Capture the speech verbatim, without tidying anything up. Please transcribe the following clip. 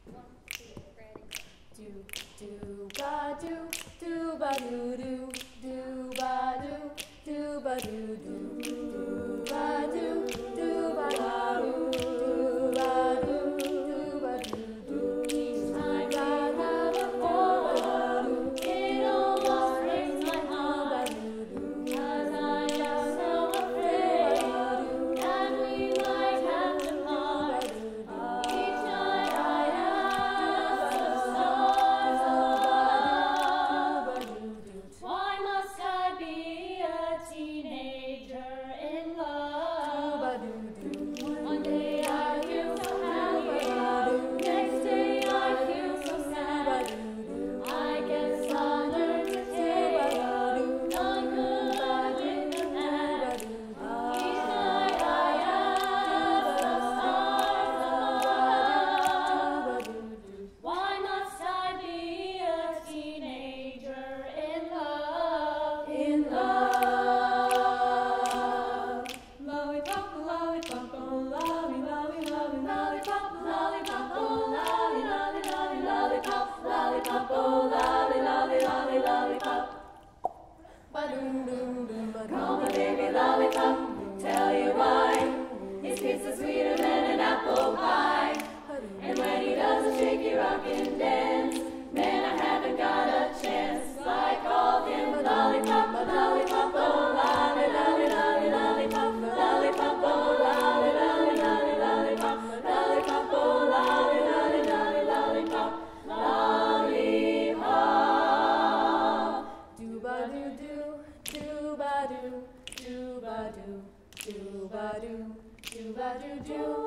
One, two, ready. Do do ba do do ba do do do ba do do ba do do do ba do do ba do do ba do do ba do do. Each time I have a thought, it almost breaks my heart, 'cause I am so afraid that we might have to part. Each night I have the stars above. Why must I be a teenager in love? One day I feel so happy, next day I feel so sad. I guess I'll learn to take the good in the bad. Each night I have the stars above. Why must I be a teenager in love? In love. Lollipop, lollipop, oh lolly, lolly, lolly, lollipop, lollipop, oh lolly, lolly, lolly, lollipop, lollipop, oh lolly, lolly, lolly, lollipop. Call my baby lollipop, tell you why. His kiss is sweeter than an apple pie. And when he doesn't shake your rockin' dance, man, I haven't got a chance. I call him lollipop, lollipop, oh lolly, lolly, lolly, lollipop, lollipop, oh lolly, lolly, lolly, lollipop, lollipop, oh lolly, lolly, lolly, lollipop, lollipop. Do ba do do, do ba do, do ba do, do ba do, do ba do do.